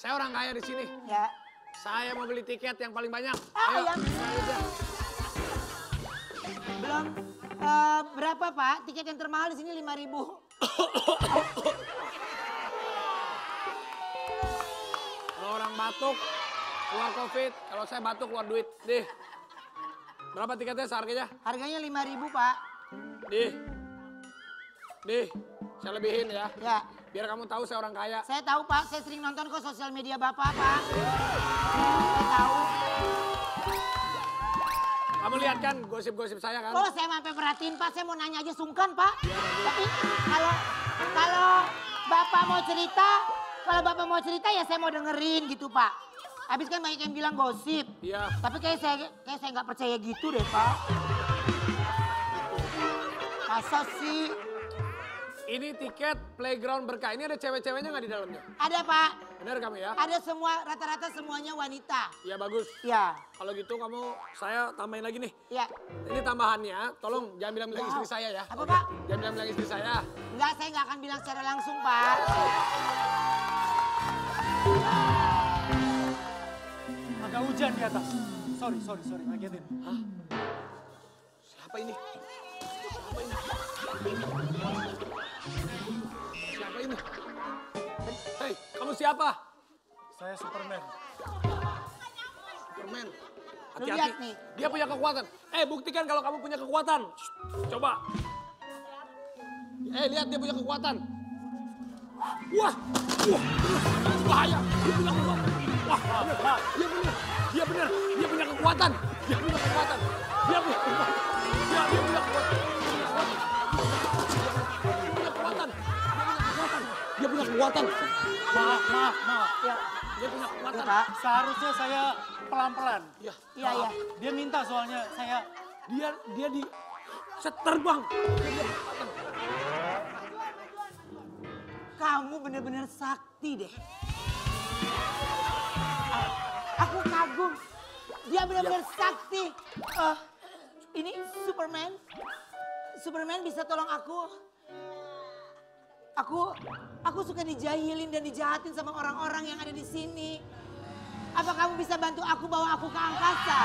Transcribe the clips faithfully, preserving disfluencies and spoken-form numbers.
Saya orang kaya di sini. Ya. Saya mau beli tiket yang paling banyak. Ah, Ayo. ya. Belum. Uh, berapa Pak? Tiket yang termahal di sini lima ribu. Kalau orang batuk, keluar covid. Kalau saya batuk, keluar duit. Dih. Berapa tiketnya seharganya? Harganya lima ribu Pak. Dih. Dih. Saya lebihin ya. Ya. Biar kamu tahu saya orang kaya. Saya tahu Pak, saya sering nonton kok sosial media Bapak Pak. Saya tahu. Kamu lihat kan gosip-gosip saya kan? Oh saya sampai perhatiin Pak, saya mau nanya aja sungkan Pak. Tapi kalau kalau Bapak mau cerita, kalau Bapak mau cerita ya saya mau dengerin gitu Pak. Habis kan banyak yang bilang gosip. Iya. Tapi kayak saya kayak saya nggak percaya gitu deh Pak. Masa sih? Ini tiket playground berkah. Ini ada cewek-ceweknya nggak di dalamnya? Ada Pak. Benar kamu ya? Ada semua, rata-rata semuanya wanita. Iya bagus. Ya. Kalau gitu kamu, saya tambahin lagi nih. Ya. Ini tambahannya, tolong jangan bilang-bilang Wow. istri saya ya. Apa Pak? Jangan bilang-bilang istri saya. Enggak, saya nggak akan bilang secara langsung Pak. Agak hujan di atas. Sorry, sorry, sorry, ngagetin. Hah? Siapa ini? Siapa ini? Siapa ini? Hei, kamu siapa? Saya Superman. Superman. Lu lihat nih. Dia punya kekuatan. Eh, buktikan kalau kamu punya kekuatan. Shh, coba. Eh, lihat dia punya kekuatan. Wah, wah, bahaya. Dia punya kekuatan. Wah, bener. Dia benar. Dia benar. Dia punya kekuatan. Dia punya kekuatan. Dia punya kekuatan. Dia, dia punya kekuatan. Dia punya kekuatan. Dia punya kekuatan. Maaf, maaf, maaf. Ya. Dia punya kekuatan. Ya, Pak. Seharusnya saya pelan-pelan. Ya, Iya, iya. Dia minta soalnya saya... dia dia di set terbang. Dia punya kekuatan. Kamu bener-bener sakti deh. Aku kagum. Dia bener-bener sakti. Eh, ini Superman. Superman bisa tolong aku. Aku, aku suka dijahilin dan dijahatin sama orang-orang yang ada di sini. Apa kamu bisa bantu aku bawa aku ke angkasa?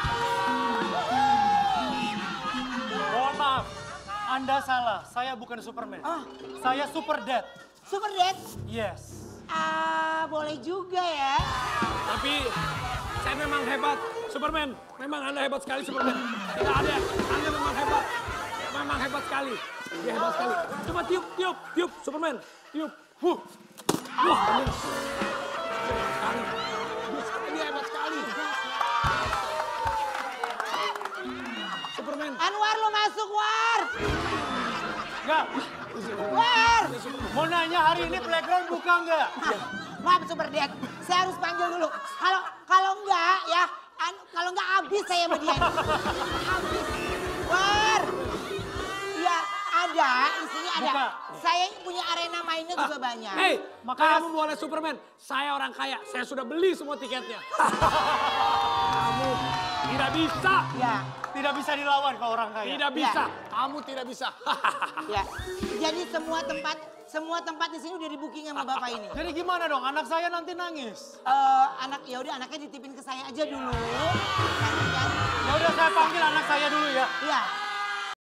Mohon maaf, Anda salah. Saya bukan Superman. Ah. Saya Super Dad. Super Dad? Yes. Ah, boleh juga ya. Tapi saya memang hebat, Superman. Memang Anda hebat sekali, Superman. Tidak ada, Anda memang hebat. Memang hebat sekali. Dia hebat sekali. Coba tiup, tiup, tiup, Superman. Tiup. Huh. Wah, bener. Sekali. Dia hebat sekali. Superman. Anwar lo masuk, War. Enggak, War. mau nanya hari ini playground buka enggak? Maaf Super Dad, saya harus panggil dulu. Kalau kalau enggak ya, an- kalau enggak habis saya sama dia. Habis. War. Ya ada, di sini ada. Buka. Saya punya arena mainnya juga banyak. Hei, Makanya- kamu boleh Superman. Saya orang kaya, saya sudah beli semua tiketnya. Kamu tidak bisa. Ya, Tidak bisa dilawan kalau orang kaya. Tidak bisa. Kamu tidak bisa. ya. Jadi semua tempat semua tempat di sini udah di booking sama bapak ini. Jadi gimana dong? Anak saya nanti nangis. Eh, anak ya udah anaknya dititipin ke saya aja dulu. Nanti kan, Ya udah saya panggil anak saya dulu ya. ya